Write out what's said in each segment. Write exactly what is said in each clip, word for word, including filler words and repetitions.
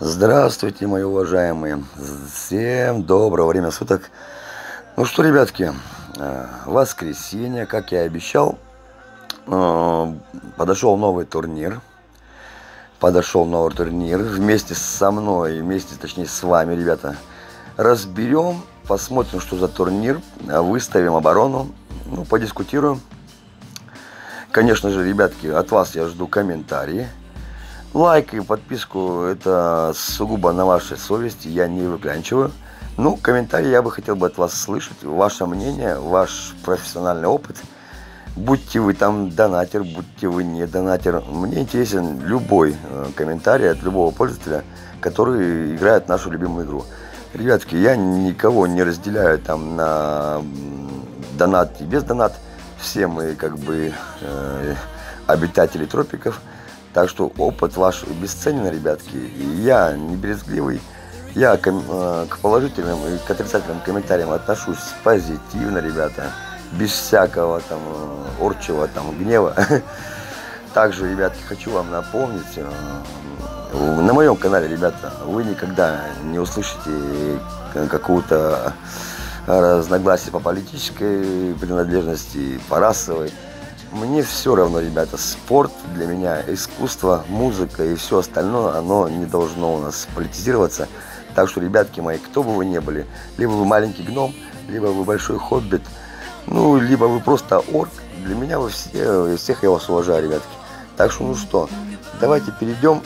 Здравствуйте, мои уважаемые. Всем доброго времени суток. Ну что, ребятки, э, воскресенье, как я и обещал, э, подошел новый турнир. Подошел новый турнир вместе со мной, вместе, точнее, с вами, ребята. Разберем, посмотрим, что за турнир, выставим оборону, ну, подискутируем. Конечно же, ребятки, от вас я жду комментарии. Лайк и подписку — это сугубо на вашей совести, я не выклянчиваю. Ну, комментарии я бы хотел бы от вас слышать, ваше мнение, ваш профессиональный опыт. Будьте вы там донатер, будьте вы не донатер. Мне интересен любой э, комментарий от любого пользователя, который играет в нашу любимую игру. Ребятки, я никого не разделяю там на донат и без донат. Все мы как бы э, обитатели тропиков. Так что опыт ваш бесценен, ребятки. И я не брезгливый. Я к, э, к положительным и к отрицательным комментариям отношусь позитивно, ребята. Без всякого там орчего там гнева. Также, ребятки, хочу вам напомнить. Э, на моем канале, ребята, вы никогда не услышите какого-то разногласия по политической принадлежности, по расовой. Мне все равно, ребята, спорт для меня, искусство, музыка и все остальное, оно не должно у нас политизироваться. Так что, ребятки мои, кто бы вы ни были, либо вы маленький гном, либо вы большой хоббит, ну, либо вы просто орк, для меня вы все, всех я вас уважаю, ребятки. Так что, ну что, давайте перейдем.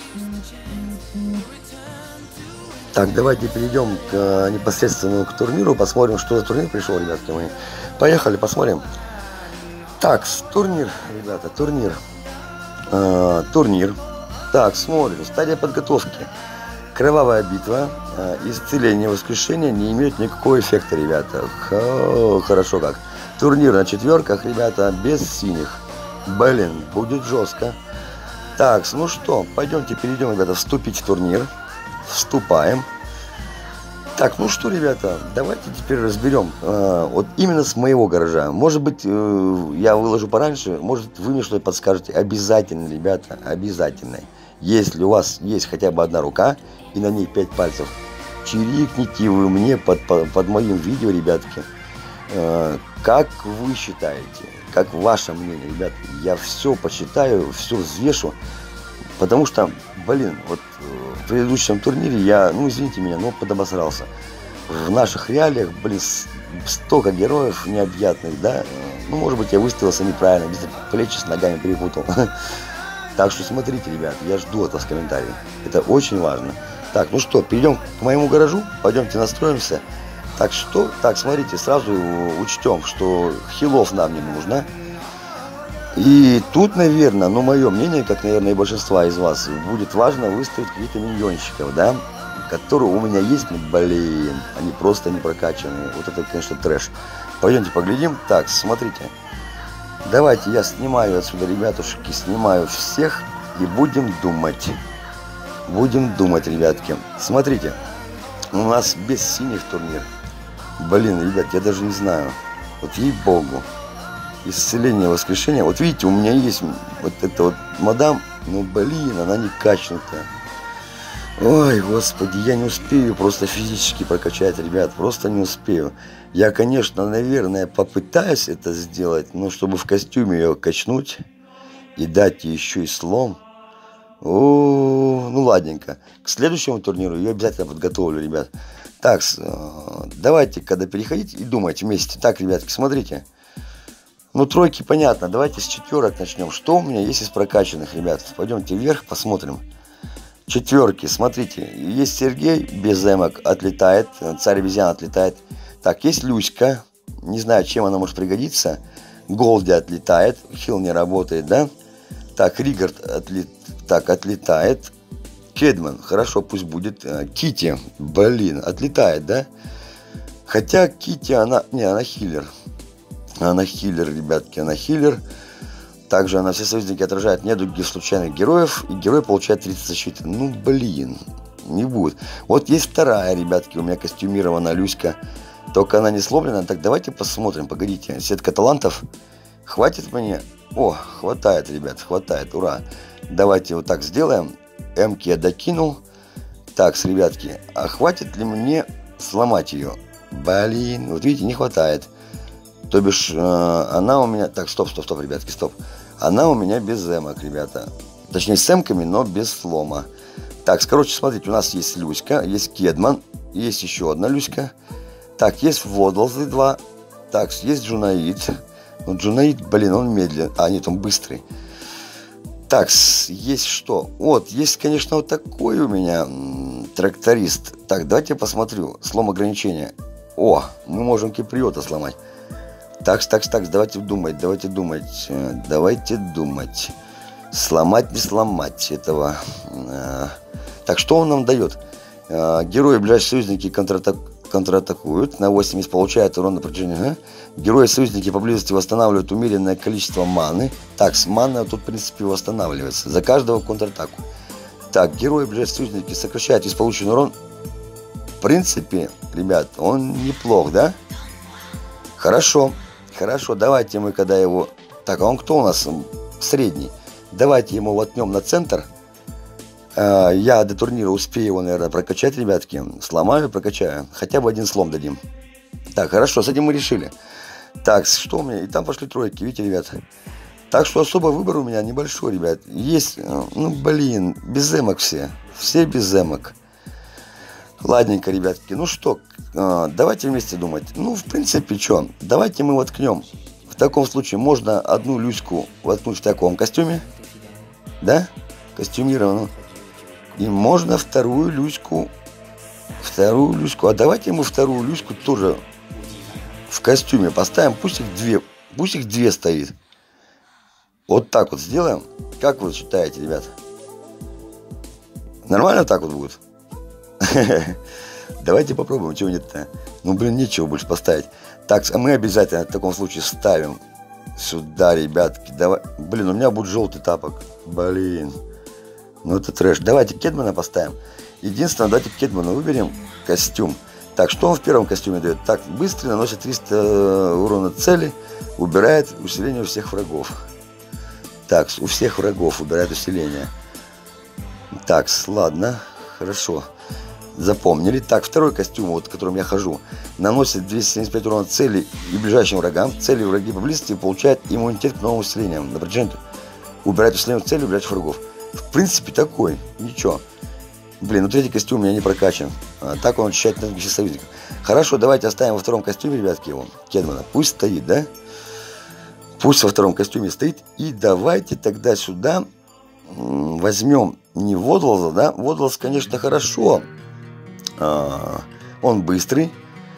Так, давайте перейдем к, непосредственно к турниру, посмотрим, что за турнир пришел, ребятки мои. Поехали, посмотрим. Так, турнир, ребята, турнир, э, турнир. Так, смотрим, стадия подготовки. Кровавая битва, э, исцеление, воскрешение не имеют никакого эффекта, ребята. Х хорошо как. Турнир на четверках, ребята, без синих. Блин, будет жестко. Так, ну что, пойдемте перейдем, ребята, вступить в турнир. Вступаем. Так, ну что, ребята, давайте теперь разберем, э, вот именно с моего гаража. Может быть, э, я выложу пораньше, может, вы мне что-то подскажете. Обязательно, ребята, обязательно. Если у вас есть хотя бы одна рука и на ней пять пальцев, чирикните вы мне под, под, под моим видео, ребятки. Э, как вы считаете, как ваше мнение, ребята? Я все посчитаю, все взвешу. Потому что, блин, вот в предыдущем турнире я, ну извините меня, но подобосрался. В наших реалиях, блин, столько героев необъятных, да. Ну, может быть, я выставился неправильно, где-то плечи с ногами перепутал. Так что смотрите, ребят, я жду от вас комментариев. Это очень важно. Так, ну что, перейдем к моему гаражу, пойдемте настроимся. Так что, так, смотрите, сразу учтем, что хилов нам не нужно. И тут, наверное, ну, мое мнение, как, наверное, и большинства из вас, будет важно выставить каких-то миньончиков, да, которые у меня есть, ну, блин, они просто не прокачанные. Вот это, конечно, трэш. Пойдемте поглядим. Так, смотрите. Давайте я снимаю отсюда, ребятушки, снимаю всех и будем думать. Будем думать, ребятки. Смотрите, у нас без синих турнир. Блин, ребят, я даже не знаю. Вот ей-богу. Исцеление, воскрешение. Вот видите, у меня есть вот эта вот мадам, ну блин, она не качнутая. Ой, господи, я не успею просто физически прокачать, ребят, просто не успею. Я, конечно, наверное, попытаюсь это сделать, но чтобы в костюме ее качнуть и дать ей еще и слом. О, ну ладненько. К следующему турниру ее обязательно подготовлю, ребят. Так, давайте, когда переходить и думать вместе. Так, ребятки, смотрите. Ну, тройки понятно. Давайте с четверок начнем. Что у меня есть из прокачанных, ребят? Пойдемте вверх, посмотрим. Четверки, смотрите. Есть Сергей, без эмок, отлетает. Царь обезьян отлетает. Так, есть Люська. Не знаю, чем она может пригодиться. Голди отлетает. Хил не работает, да? Так, Ригард отлет... так, отлетает. Кедман, хорошо, пусть будет. Кити, блин, отлетает, да? Хотя Кити, она... Не, она хиллер. Она хиллер, ребятки, она хиллер. Также она все союзники отражает недуги случайных героев. И герой получает тридцать защиты. Ну, блин, не будет. Вот есть вторая, ребятки, у меня костюмирована Люська. Только она не сломлена. Так, давайте посмотрим, погодите. Сетка талантов. Хватит мне? О, хватает, ребят, хватает, ура. Давайте вот так сделаем. Эмки я докинул. Так, ребятки, а хватит ли мне сломать ее? Блин, вот видите, не хватает. То бишь, э, она у меня... Так, стоп, стоп, стоп, ребятки, стоп. Она у меня без эмок, ребята. Точнее, с эмками, но без слома. Так, короче, смотрите, у нас есть Люська, есть Кедман, есть еще одна Люська. Так, есть Водолзы два. Так, есть Джунаид. Ну, Джунаид, блин, он медленный. А, нет, он быстрый. Так, есть что? Вот, есть, конечно, вот такой у меня м, тракторист. Так, давайте я посмотрю. Слом ограничения. О, мы можем киприота сломать. Так, так, так, давайте думать, давайте думать. Давайте думать. Сломать, не сломать этого. Так, что он нам дает? Герои, ближайшие союзники контратак... контратакуют. На восемьдесят получают урон на протяжении. Ага. Герои-союзники поблизости восстанавливают умеренное количество маны. Так, с мана тут, в принципе, восстанавливается. За каждого контратаку. Так, герои, ближайшие союзники сокращают весь полученный урон. В принципе, ребят, он неплох, да? Хорошо. Хорошо, давайте мы, когда его... Так, а он кто у нас? Средний. Давайте ему воткнем на центр. Я до турнира успею его, наверное, прокачать, ребятки. Сломаю, прокачаю. Хотя бы один слом дадим. Так, хорошо, с этим мы решили. Так, что у меня? И там пошли тройки, видите, ребят. Так что особо выбор у меня небольшой, ребят. Есть, ну, блин, без эмок все. Все без эмок. Ладненько, ребятки. Ну что, давайте вместе думать. Ну, в принципе, что? Давайте мы воткнем. В таком случае можно одну Люську воткнуть в таком костюме. Да? Костюмированную. И можно вторую Люську. Вторую Люську. А давайте мы вторую Люську тоже в костюме поставим. Пусть их две. Пусть их две стоит. Вот так вот сделаем. Как вы считаете, ребят? Нормально так вот будет? Давайте попробуем. Чего нет-то? Ну, блин, нечего больше поставить. Так, а мы обязательно в таком случае ставим сюда, ребятки. Давай. Блин, у меня будет желтый тапок. Блин. Ну, это трэш. Давайте Кедмана поставим. Единственное, давайте Кедмана выберем костюм. Так, что он в первом костюме дает? Так, быстрый, наносит триста урона цели, убирает усиление у всех врагов. Так, у всех врагов убирает усиление. Так, ладно, хорошо. Запомнили. Так, второй костюм, вот, в котором я хожу, наносит двести семьдесят пять урона цели и ближайшим врагам. Цели враги поблизости получают иммунитет к новым усилениям. На протяжении убирает усиление цели, убирать врагов. В принципе, такой. Ничего. Блин, ну третий костюм у меня не прокачан. А, так он очищает энергию союзников. Хорошо, давайте оставим во втором костюме, ребятки, его, Кедмана. Пусть стоит, да? Пусть во втором костюме стоит. И давайте тогда сюда возьмем не Водолза, да? Водолз, конечно, хорошо. А, он быстрый.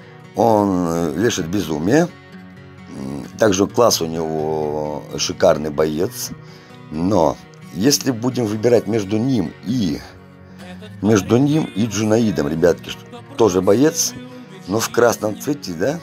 Он вешает безумие. Также класс у него шикарный боец. Но если будем выбирать между ним и между ним и Джунаидом, ребятки, тоже боец, но в красном цвете, да?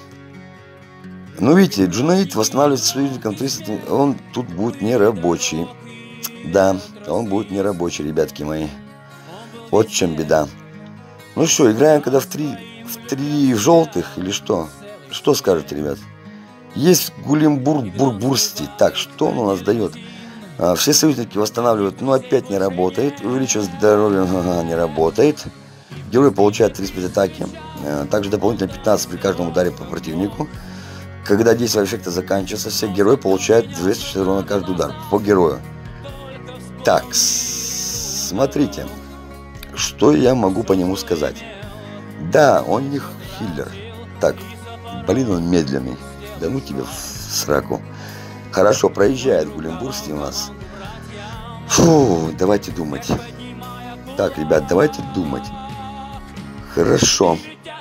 Ну, видите, Джунаид восстанавливается союзником триста, он тут будет не рабочий. Да, он будет не рабочий, ребятки мои. Вот в чем беда. Ну что, играем когда в три, в три желтых или что? Что скажете, ребят? Есть Гулимбур-Бурбурсти. Так, что он у нас дает? А, все союзники восстанавливают, но опять не работает. Увеличивает здоровье, ага, не работает. Герой получает тридцать пять атаки. А, также дополнительно пятнадцать при каждом ударе по противнику. Когда действие эффекта заканчивается, все герои получают двести шестьдесят урона на каждый удар по герою. Так, смотрите, что я могу по нему сказать. Да, он не хиллер. Так, блин, он медленный. Да ну тебе в сраку. Хорошо, проезжает Гулимбурсти у нас. Фу, давайте думать. Так, ребят, давайте думать. Хорошо.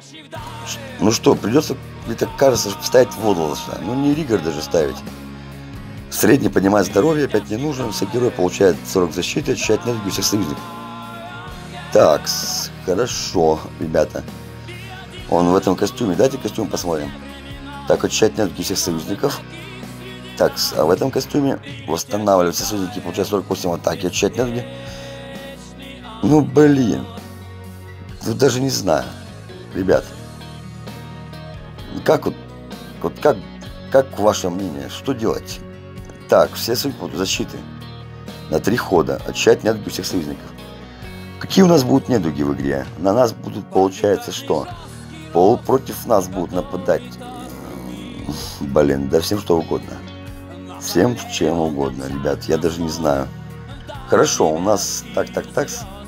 Ну что, придется, где-то кажется, ставить Водолаза. Ну не Ригор даже ставить. Средний поднимает здоровье, опять не нужен. Все герои получают сорок защиты, очищает энергию всех союзников. Так, хорошо, ребята. Он в этом костюме. Дайте костюм посмотрим. Так, очищать энергию всех союзников. Так, а в этом костюме восстанавливать все союзники, получают сорок восемь атаки, очищать энергию. Ну, блин. Тут даже не знаю. Ребят. Как вот, вот как, как ваше мнение? Что делать? Так, все союзники защиты. На три хода. Очищать энергию всех союзников. Какие у нас будут недуги в игре? На нас будут, получается, что? Пол против нас будут нападать. Блин, да всем что угодно. Всем чем угодно, ребят, я даже не знаю. Хорошо, у нас так, так, так.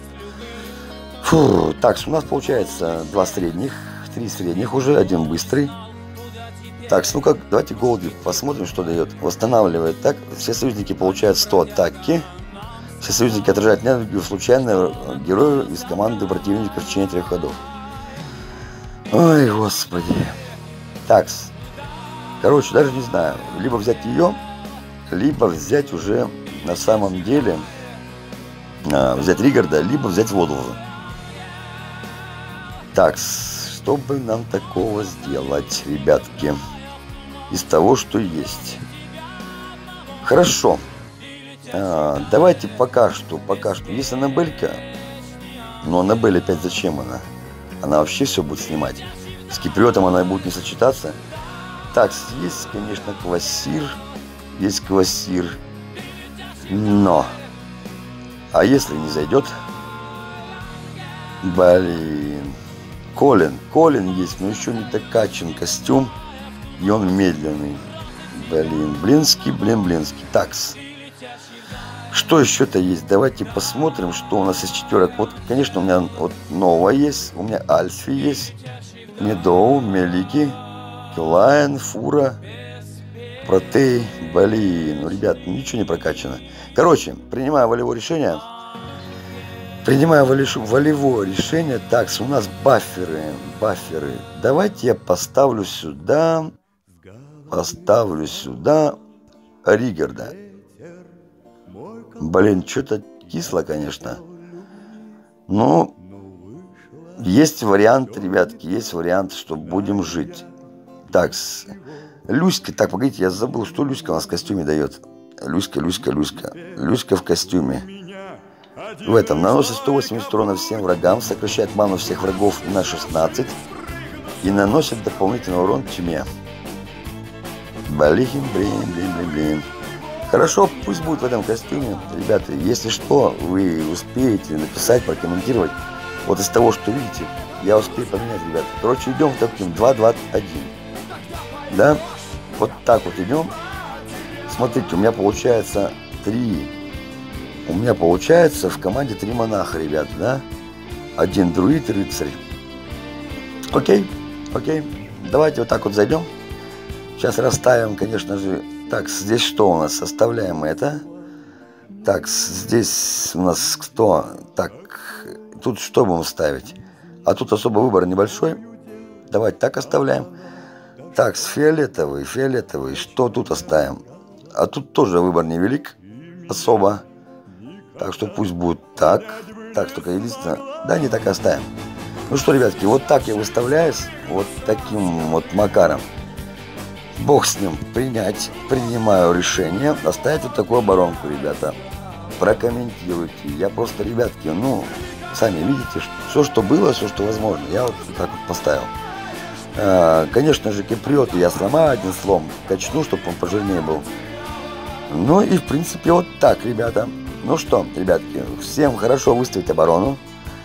Фу, так, у нас получается два средних, три средних уже, один быстрый. Так, ну-ка, давайте голди посмотрим, что дает. Восстанавливает. Так, все союзники получают сто атаки. Все союзники отражают недуги случайно герою из команды противника в течение трех ходов. Ой, господи. Так, короче, даже не знаю. Либо взять ее, либо взять уже на самом деле а, взять Ригарда, либо взять Водолаза. Так, что бы нам такого сделать, ребятки, из того, что есть? Хорошо. А, давайте пока что, пока что. Есть Аннабелька, но Аннабель опять зачем она? Она вообще все будет снимать. С Киприотом она будет не сочетаться. Так, есть, конечно, Квасир. Есть Квасир. Но. А если не зайдет? Блин. Колин. Колин есть, но еще не докачан костюм. И он медленный. Блин. Блинский, блин, блинский. Такс. Что еще-то есть? Давайте посмотрим, что у нас из четверок. Вот, конечно, у меня вот Нова есть. У меня Альфи есть. Медоу, Мелики, Килайн, Фура, Протей. Блин, ну, ребят, ничего не прокачано. Короче, принимаю волевое решение. Принимаю волевое решение. Так, у нас баферы. Баферы. Давайте я поставлю сюда. Поставлю сюда Ригарда. Блин, что-то кисло, конечно. Но есть вариант, ребятки, есть вариант, что будем жить. Так, Люська. Так, погодите, я забыл, что Люська у нас в костюме дает. Люська, Люська, Люська. Люська в костюме. В этом наносит сто восемьдесят урона всем врагам, сокращает ману всех врагов на шестнадцать и наносит дополнительный урон тьме. Блин, блин, блин, блин, блин. Хорошо, пусть будет в этом костюме. Ребята, если что, вы успеете написать, прокомментировать. Вот из того, что видите, я успею поменять, ребята. Короче, идем в таким два два один. Да? Вот так вот идем. Смотрите, у меня получается три. У меня получается в команде три монаха, ребята, да? Один друид и рыцарь. Окей, окей. Давайте вот так вот зайдем. Сейчас расставим, конечно же. Так, здесь что у нас? Оставляем это. Так, здесь у нас кто? Так, тут что будем ставить? А тут особо выбор небольшой. Давайте так оставляем. Так, с фиолетовый, фиолетовый. Что тут оставим? А тут тоже выбор невелик. Особо. Так что пусть будет так. Так, только единственное. Да, не так оставим. Ну что, ребятки, вот так я выставляюсь. Вот таким вот макаром. Бог с ним, принять, принимаю решение оставить вот такую оборонку, ребята. Прокомментируйте. Я просто, ребятки, ну, сами видите, все, что было, все, что возможно, я вот так вот поставил. А, конечно же, Киприот я сломаю один слом, качну, чтобы он пожирнее был. Ну и, в принципе, вот так, ребята. Ну что, ребятки, всем хорошо выставить оборону.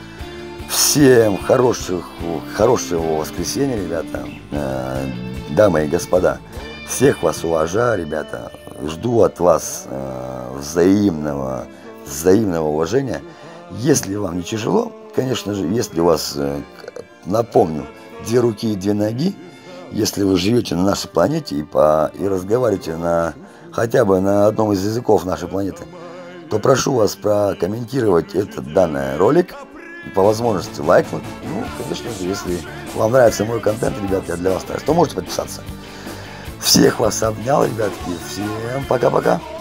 Всем хороших, хорошего воскресенья, ребята. Дамы и господа, всех вас уважаю, ребята. Жду от вас э, взаимного, взаимного уважения. Если вам не тяжело, конечно же, если у вас, э, напомню, две руки и две ноги, если вы живете на нашей планете и, по, и разговариваете на, хотя бы на одном из языков нашей планеты, то прошу вас прокомментировать этот данный ролик. И по возможности лайкнуть. Ну, конечно же, если вам нравится мой контент, ребят, я для вас стараюсь, то можете подписаться. Всех вас обнял, ребятки. Всем пока-пока.